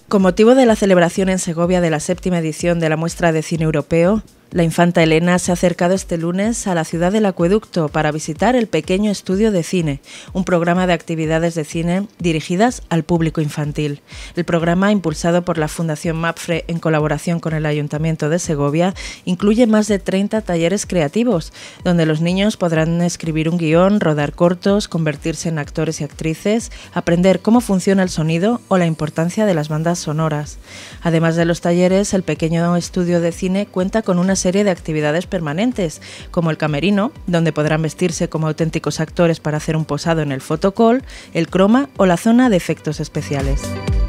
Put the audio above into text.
Con motivo de la celebración en Segovia de la 7ª edición de la Muestra de Cine Europeo, la infanta Elena se ha acercado este lunes a la ciudad del Acueducto para visitar el Pequeño Estudio de Cine, un programa de actividades de cine dirigidas al público infantil. El programa, impulsado por la Fundación MAPFRE en colaboración con el Ayuntamiento de Segovia, incluye más de 30 talleres creativos, donde los niños podrán escribir un guión, rodar cortos, convertirse en actores y actrices, aprender cómo funciona el sonido o la importancia de las bandas sonoras. Además de los talleres, el Pequeño Estudio de Cine cuenta con una serie de actividades permanentes, como el camerino, donde podrán vestirse como auténticos actores para hacer un posado en el photocall, el croma o la zona de efectos especiales.